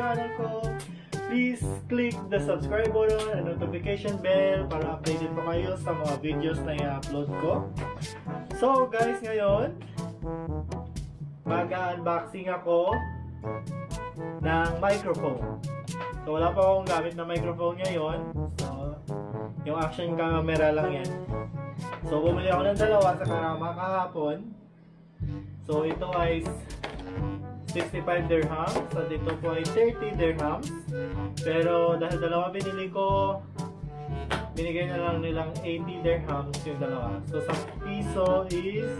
channel ko, please click the subscribe button and notification bell para updated po kayo sa mga videos na i-upload ko. So guys, ngayon mag-unboxing ako ng microphone. So wala pa akong gamit na microphone ngayon. So yung action camera lang yan. So bumili ako ng dalawa sa Karama kahapon. So ito ay 65 dirhams. So dito po ay 30 dirhams. Pero dahil dalawa binili ko, binigay na lang nilang 80 dirhams yung dalawa. So sa piso is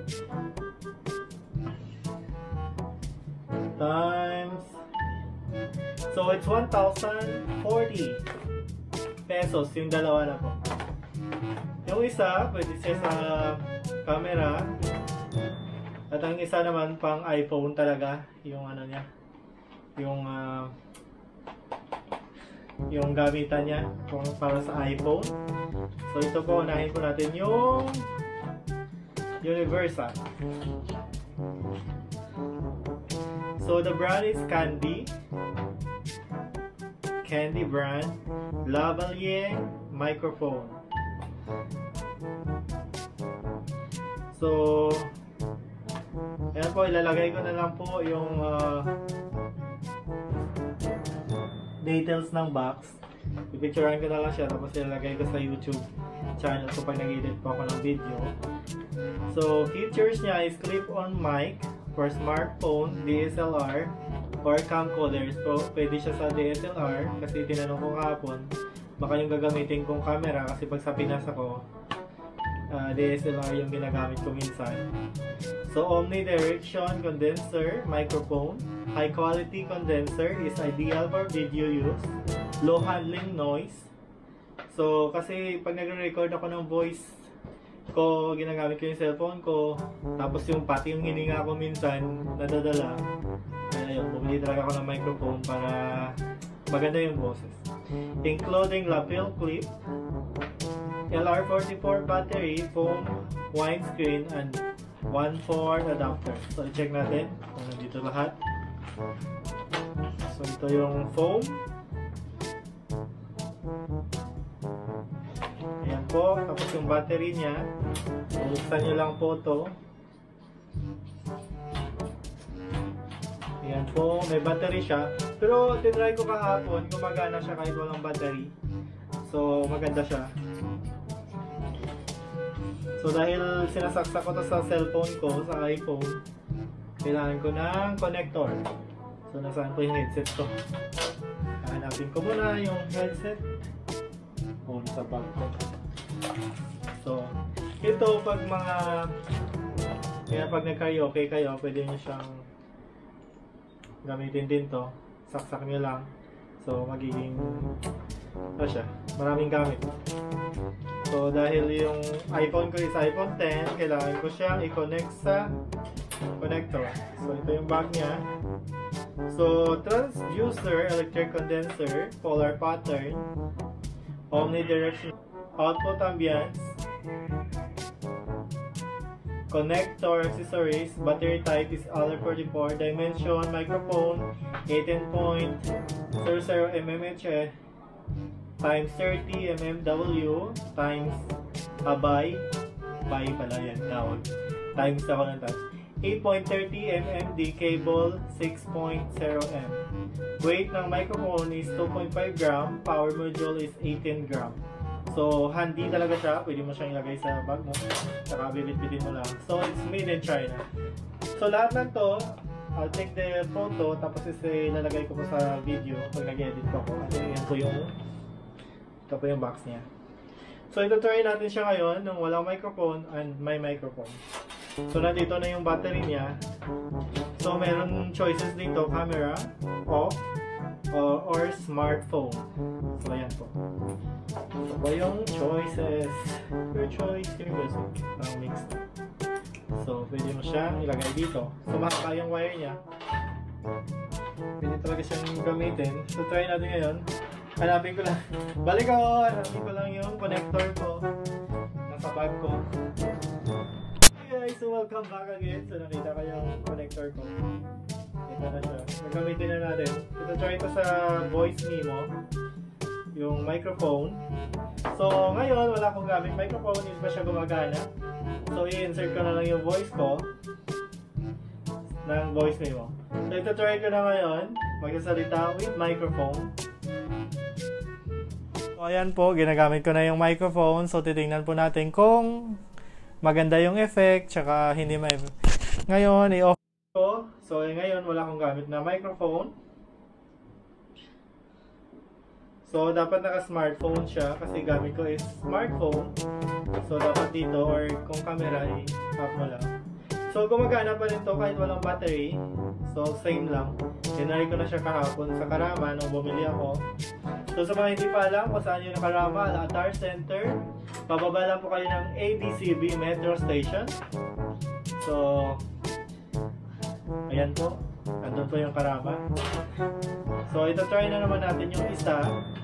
times, so it's 1,040 pesos yung dalawa na po. Yung isa pwede siya sa camera, at ang isa naman pang iPhone talaga, yung ano niya, yung gamitan niya kung para sa iPhone. So ito po, unahin po natin yung Universal. So the brand is Candy brand, lavalier microphone. So ayan po, ilalagay ko na lang po yung details ng box. Pipicturean ko na lang siya, tapos ilalagay ko sa YouTube channel ko pag nag-edit po ako ng video. So features niya is clip-on mic for smartphone, DSLR, or camcorder. So pwede siya sa DSLR kasi tinanong ko kahapon baka yung gagamitin kong camera, kasi pag sa Pinas ako, DSLR yung ginagamit ko minsan. So omnidirection condenser microphone, high quality condenser, is ideal for video use, low handling noise. So kasi pag nagre-record ako ng voice ko, ginagamit ko yung cellphone ko, tapos yung pati yung hininga ko minsan nadadala. Kaya yun, bumili talaga ako ng microphone para maganda yung boses. Including lapel clip, LR44 battery, foam windscreen, and 1 port adapter. So i-check natin kung nandito lahat. So ito yung foam. Ayan po, tapos yung battery niya, buksan nyo lang po ito. Ayan po, may battery siya. Pero tinry ko kahapon, gumagana siya kahit walang battery. So maganda siya. So dahil sinasaksak ko to sa cellphone ko, sa iPhone, kailangan ko ng connector. So nasaan po yung headset ko? Hanapin ko muna yung headset. O, sa bag ko. So ito, pag pag nag-karaoke kayo, pwede nyo siyang gamitin din to. Saksak nyo lang. So magiging ano siya, maraming gamit. So dahil yung iPhone ko is iPhone 10, kailangan ko siyang i-connect sa connector. So ito yung bag niya. So transducer, electric condenser, polar pattern, omnidirectional, output ambience, connector, accessories, battery type is LR44, dimension, microphone 18.00 mm times 30 mmW times by pala yan tawag, times ako ng times 8.30 mmD cable 6.0 m. Weight ng microphone is 2.5 gram, power module is 18 gram. So handy talaga siya, pwede mo siyang ilagay sa bag mo, saka bibit-bitin mo lang. So it's made in China. So lahat ng to, I'll take the photo, tapos ilalagay ko sa video pag nag-edit ko ako. At yan po yung ito po yung box niya. So ito try natin siya ngayon nung walang microphone and may microphone. So nandito na yung battery niya. So meron choices dito, camera, off, or smartphone. So ayan po. So po yung choices. Your choice, your music. Mixed. So pwede mo siyang ilagay dito. So mahaba yung wire niya. Pwede talaga siyang gamitin. So try natin ngayon. Hanapin ko lang. Balik ako! Hanapin ko lang yung connector ko. Nasa bag ko. Hey guys! So welcome back again. So nakita ko yung connector ko. Ito na siya. Gagamitin na natin. Ito try ito sa Voice Memo. Yung microphone. So, ngayon, wala akong gamit microphone. Hindi pa siya gumagana. So, i-insert ko na lang yung voice ko ng Voice Memo. So, ito try ko na ngayon. Magsasalita with microphone. So, ayan po. Ginagamit ko na yung microphone. So, titingnan po natin kung maganda yung effect. Tsaka, hindi may... Ngayon, i-off ko. So, ngayon, wala akong gamit na microphone. So, dapat naka-smartphone siya kasi gamit ko is smartphone. So, dapat dito or kung camera, i-off mo lang. So, gumagana pa rin to kahit walang battery. So, same lang. Tinry ko na siya kahapon sa Karama nung bumili ako. So, sa mga hindi pa alam kung saan yung Karama, Atar Center. Pababa lang po kayo ng ABCB Metro Station. So, ayan po. Andun po yung Karama. So, ito try na naman natin yung isa.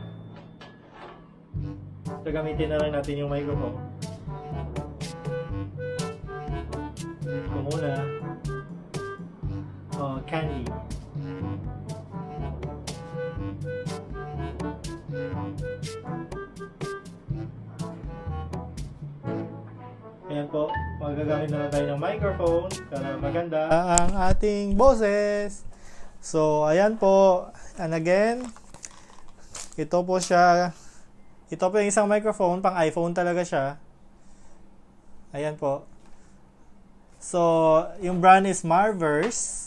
So, gamitin na lang natin yung microphone. Ito muna. Candy. Ayan po. Magagamit na lang tayo ng microphone para maganda ang ating boses. So, ayan po. And again, ito po siya. Ito po yung isang microphone. Pang iPhone talaga siya. Ayan po. So, yung brand is Marverse.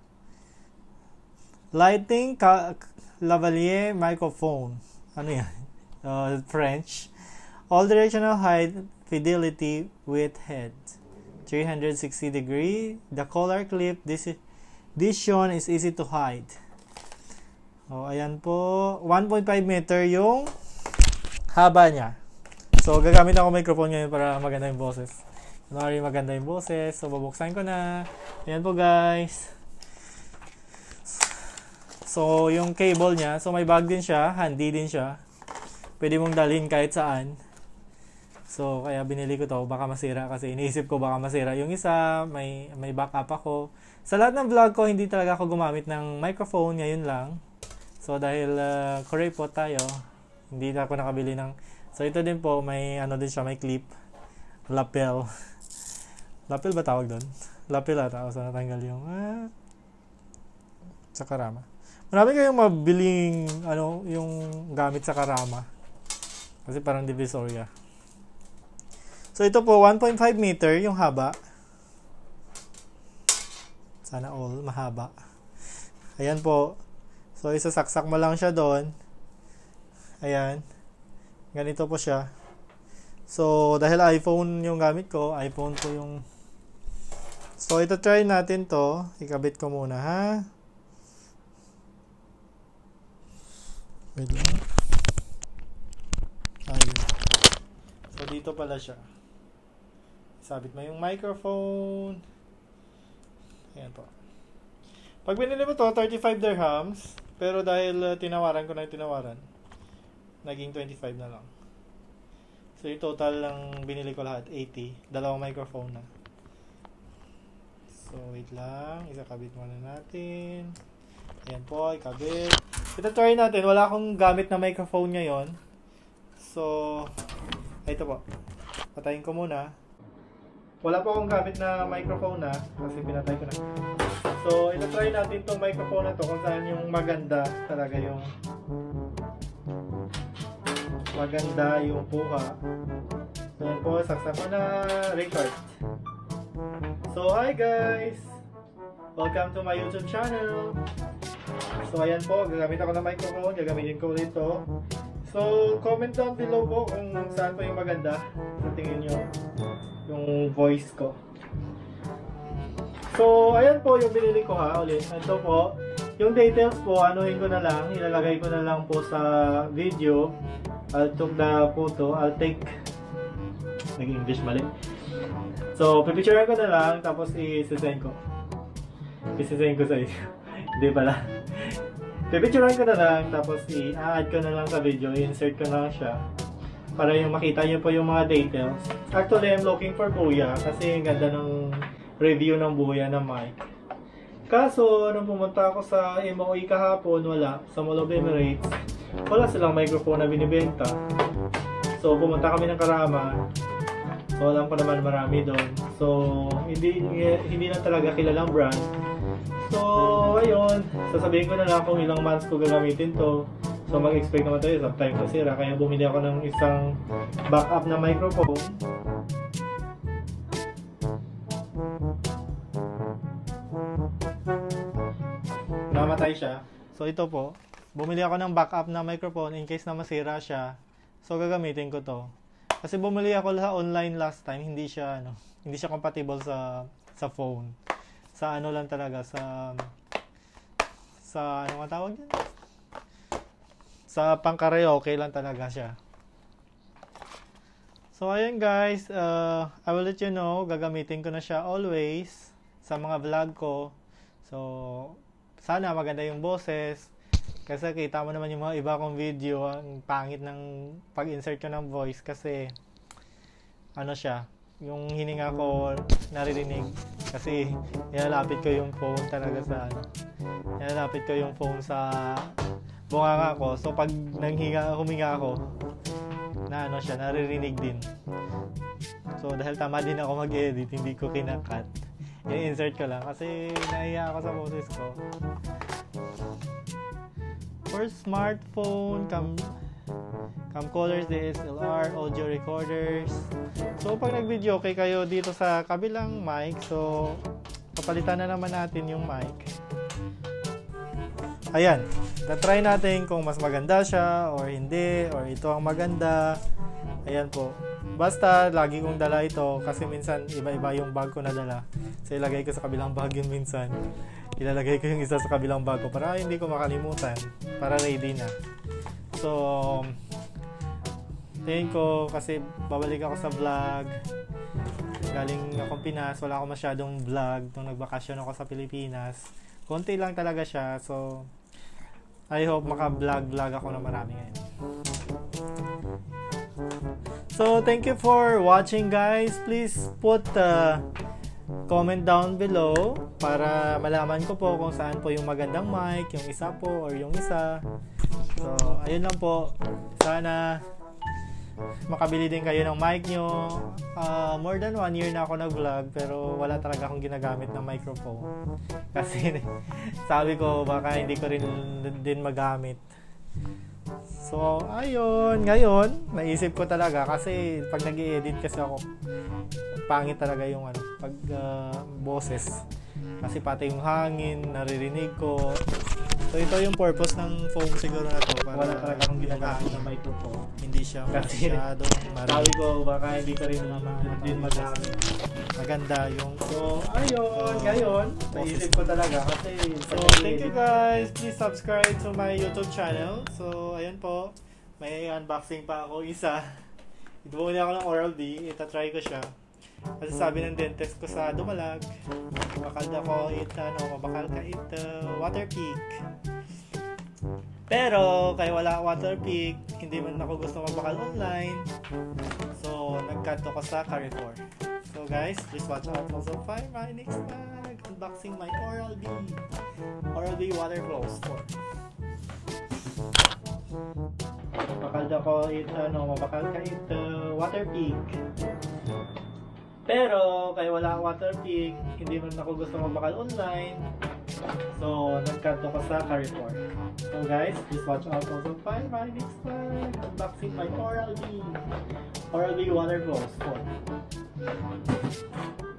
Lighting Lavalier microphone. Ano yan? French. All directional height fidelity with head. 360 degree. The color clip. This shown is easy to hide. Oh, ayan po. 1.5 meter yung haba niya. So, gagamit ako microphone ngayon para maganda yung boses. Kunwari maganda yung boses. So, babuksan ko na. Ayan po, guys. So, yung cable niya. So, may bag din siya. Handy din siya. Pwede mong dalhin kahit saan. So, kaya binili ko to. Baka masira kasi iniisip ko baka masira. Yung isa, may backup ako. Sa lahat ng vlog ko, hindi talaga ako gumamit ng microphone. Ngayon lang. So, dahil Korea po tayo, hindi na ako nakabili ng... So, ito din po, may ano din siya, may clip. Lapel. Lapel ba tawag doon? Lapel ata. So, natanggal yung... sa Karama. Marami kayong mabiling yung gamit sa Karama. Kasi parang Divisoria. So, ito po, 1.5 meter yung haba. Sana all mahaba. Ayan po. So, isasaksak mo lang siya doon. Ayan. Ganito po siya. So, dahil iPhone yung gamit ko, iPhone po yung... So, ito try natin to. Ikabit ko muna, ha? Wait lang. Ayun. So, dito pala siya. Sabit mo yung microphone. Ayan po. Pag binili mo to, 35 dirhams. Pero dahil tinawaran ko na yung tinawaran, naging 25 na lang. So, yung total lang binili ko lahat, 80. Dalawang microphone na. So, wait lang. Isakabit muna natin. Ayan po, ikabit. Ito try natin. Wala akong gamit na microphone ngayon. So, ito po. Patayin ko muna. Wala po akong gamit na microphone na kasi pinatay ko na. So, ito try natin itong microphone na to kung saan yung maganda talaga yung puha. So, yan po, saksak ko na record. So, hi guys! Welcome to my YouTube channel. So, ayan po, gagamit ako ng microphone, gagamitin ko ulit ito. So, comment down below po kung saan po yung maganda sa tingin nyo yung voice ko. So, ayan po yung binili ko ha, ulit. Ito po, yung details po, anuhin ko na lang, ilalagay ko na lang po sa video. I'll took the photo, I'll take, nag-English mali. So, pipicturean ko na lang, tapos i-send ko. I-send ko sa inyo. Hindi pala. Pipicturean ko na lang, tapos i-add ko na lang sa video, i-insert ko na lang siya. Para yung makita nyo po yung mga details. Actually, I'm looking for Buya, kasi ang ganda ng review ng Buya na mic. Kaso, nung pumunta ako sa MOE kahapon, wala. Sa Mall of Emirates, wala silang microphone na binibenta. So, pumunta kami ng Karama. So, alam ko naman marami doon. So, hindi na talaga kilalang brand. So, ayun. Sasabihin ko na lang kung ilang months ko gagamitin to. So, mag-expect naman tayo sometime masira. Kaya bumili ako ng isang backup na microphone. Namatay siya. So, ito po. Bumili ako ng backup na microphone in case na masira siya. So, gagamitin ko to. Kasi bumili ako sa online last time, hindi siya compatible sa phone. Sa ano lang talaga, sa ano nga tawag yan? Sa pang-karaoke lang talaga siya. So, ayun guys, I will let you know, gagamitin ko na siya always sa mga vlog ko. So, sana maganda yung boses. Kasi kita mo naman yung mga iba kong video, ang pangit ng pag-insert ko ng voice kasi ano siya, yung hininga ko naririnig kasi nilalapit ko yung phone talaga sa ano. Nilalapit ko yung phone sa bunganga ko. So pag huminga ako, na ano siya, naririnig din. So dahil tama din ako mag-edit, hindi ko kinakat. I-insert ko lang kasi nahiya ako sa boses ko. For smartphone, camcorders, DSLR, audio recorders. So, pag nag-video okay kayo dito sa kabilang mic, so, papalitan na naman natin yung mic. Ayan. Na-try natin kung mas maganda siya or hindi, or ito ang maganda. Ayan po. Basta, lagi kong dala ito kasi minsan iba-iba yung bag ko na dala. So, ilagay ko sa kabilang bag yun minsan. Ilalagay ko yung isa sa kabilang bag ko para hindi ko makalimutan. Para ready na. So, tingin ko kasi babalik ako sa vlog. Galing akong Pinas. Wala akong masyadong vlog nung nagbakasyon ako sa Pilipinas. Konti lang talaga siya. So, I hope maka-vlog ako na marami ngayon. So, thank you for watching guys. Please put comment down below para malaman ko po kung saan po yung magandang mic, yung isa po or yung isa. So, ayun lang po. Sana makabili din kayo ng mic nyo. More than 1 year na ako nag-vlog pero wala talaga akong ginagamit na microphone. Kasi sabi ko baka hindi ko rin din magamit. So, ayun. Ngayon, naisip ko talaga kasi pag nag-i-edit kasi ako, pangit talaga yung pag boses. Kasi pati yung hangin, naririnig ko. So, ito yung purpose ng phone siguro na to. Para wala talaga akong ginagamit na microphone. Hindi siya masyadong marinig. Sabi ko, baka hindi ko rin din magamit. Maganda yung... So, ayun. Ngayon, naisip ko talaga kasi... So, thank you guys. Please subscribe to my YouTube channel. So, ayun po. May unboxing pa ako isa. Bumili ako ng Oral-B. Ita-try ko siya. Kasi sabi ng dentist ko sa Dumalag, bakal ako mabakal ka water peak. Pero kaya wala water peak, hindi man ako gusto mabakal online. So nag-cut ako sa Carrefour. So guys, please watch out also for my next vlog. Unboxing my Oral-B water flows for. Bakal ako mabakal ka water peak. Pero, kaya wala water peak, hindi man ako gusto mabakal online. So, nag-cut ako sa Carrefour. So guys, please watch out also for my next vlog. Unboxing my Oral-B water flows.